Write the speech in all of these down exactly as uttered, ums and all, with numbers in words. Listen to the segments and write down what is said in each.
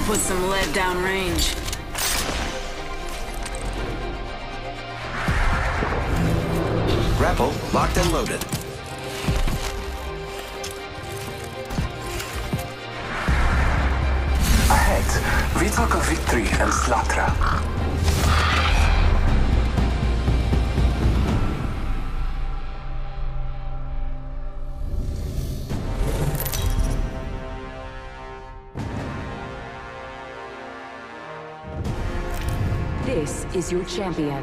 put some lead downrange. Grapple locked and loaded. Ahead, we talk of victory and slaughter. This is your champion.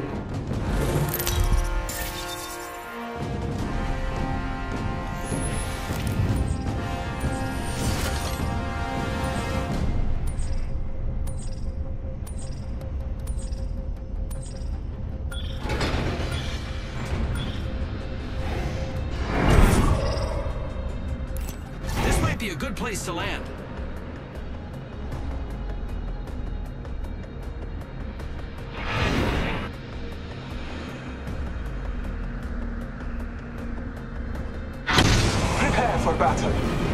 This might be a good place to land. Prepare for battle.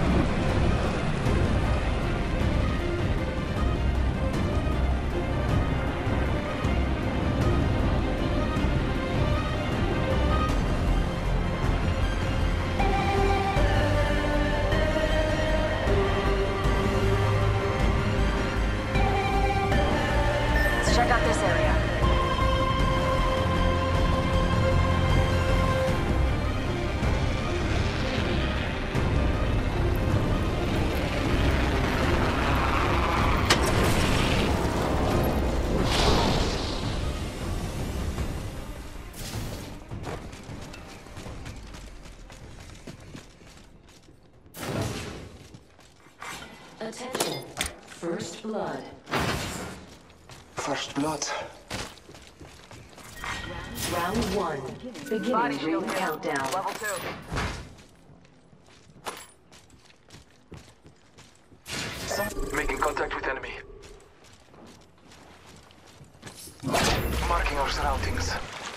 Let's check out this area. Attention. First blood. First blood. Round one. Beginning ring countdown. Level two. Making contact with enemy. Marking our surroundings.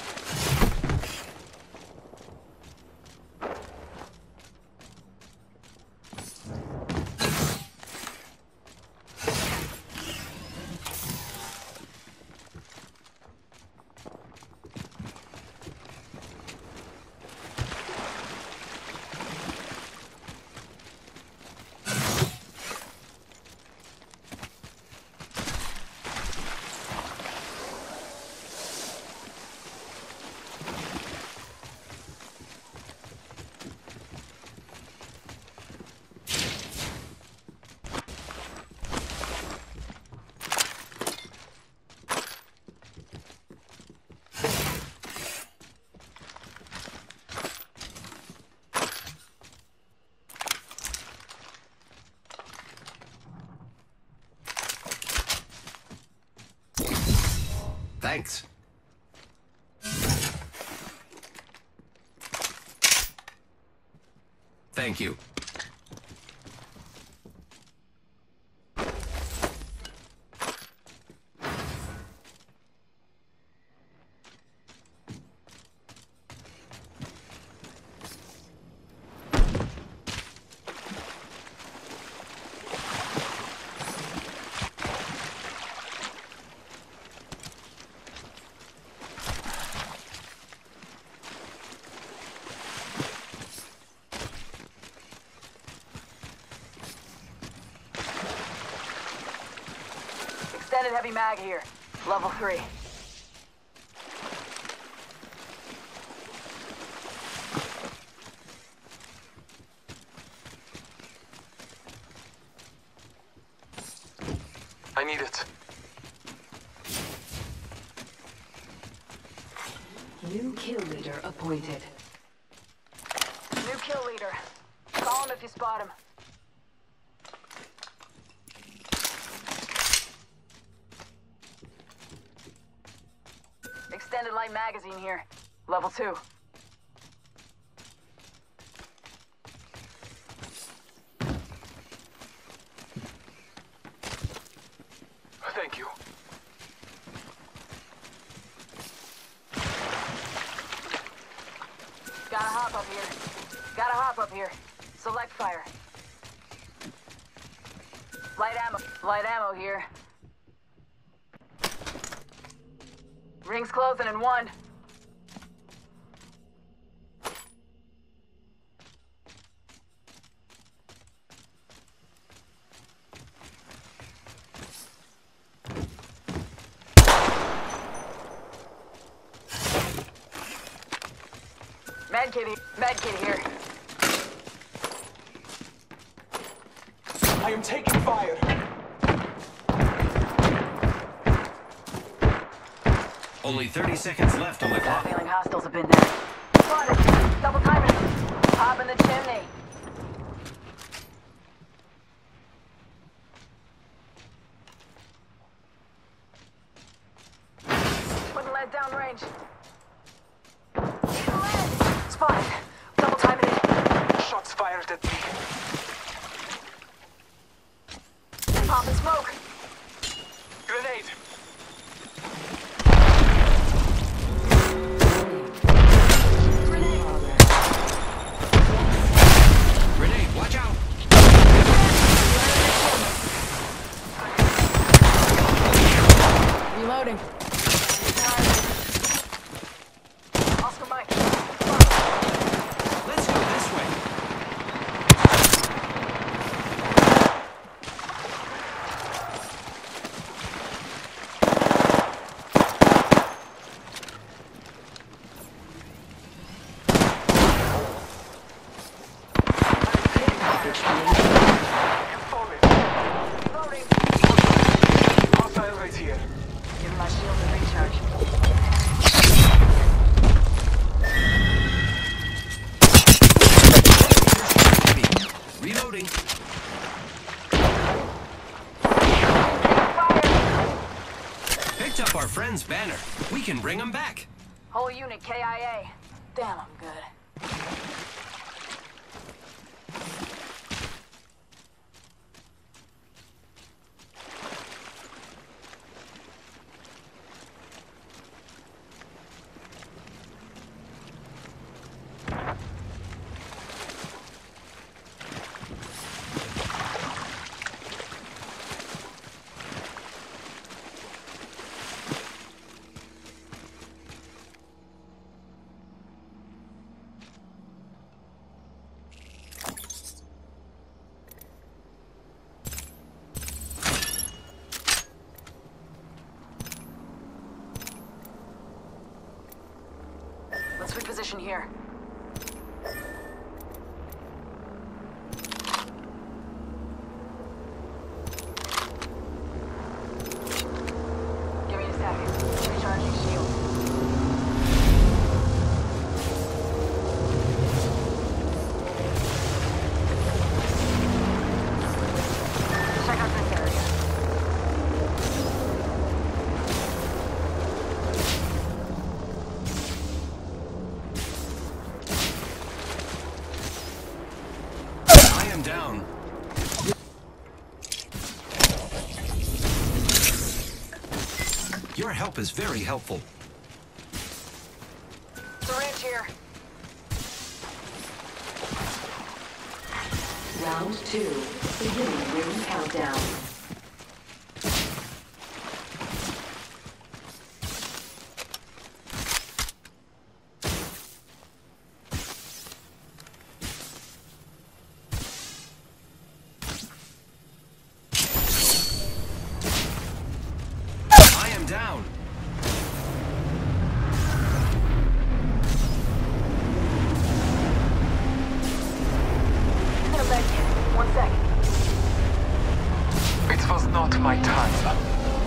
Thanks. Thank you. Extended heavy mag here. Level three. I need it. New kill leader appointed. New kill leader. Call him if you spot him. Extended light magazine here. Level two. Thank you. Gotta hop up here. Gotta hop up here. Select fire. Light ammo. Light ammo here. Ring's closing in one. Medkit here. Medkit here. I am taking fire. Only thirty seconds left on the Got a clock. feeling hostiles have been there. Spotted. Double timing. Pop in the chimney. Wouldn't let down range. Spotted. Double timing it. Shots fired at me. Pop and smoke. Grenade. Grenade, watch out! Reloading. Oscar Mike. Let's go this way. Falling. Reloading. Hostile right here. Give my shield a recharge. Reloading. Fire. Picked up our friend's banner. We can bring him back. Whole unit K I A. Damn, I'm good. Let's reposition here. Give me a second. Recharging shield. Check out this area. I am down. Your help is very helpful. Syringe here. Round two. Beginning ring countdown. I am down. Get a med kit. One second. It was not my time.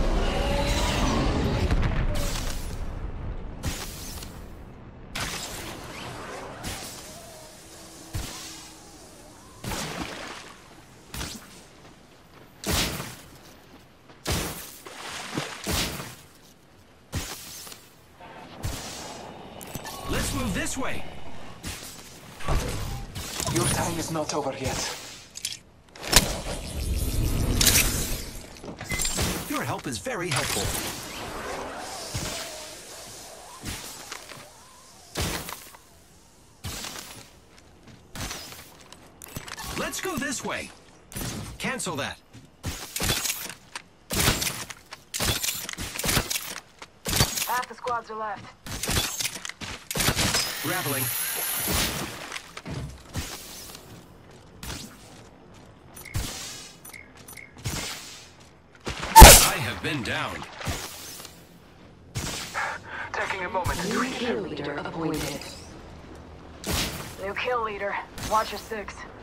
Let's move this way. Your time is not over yet. Your help is very helpful. Let's go this way. Cancel that. squads are left. Grappling. I have been downed. Taking a moment to New heal. kill leader appointed. New kill leader. Watch your six.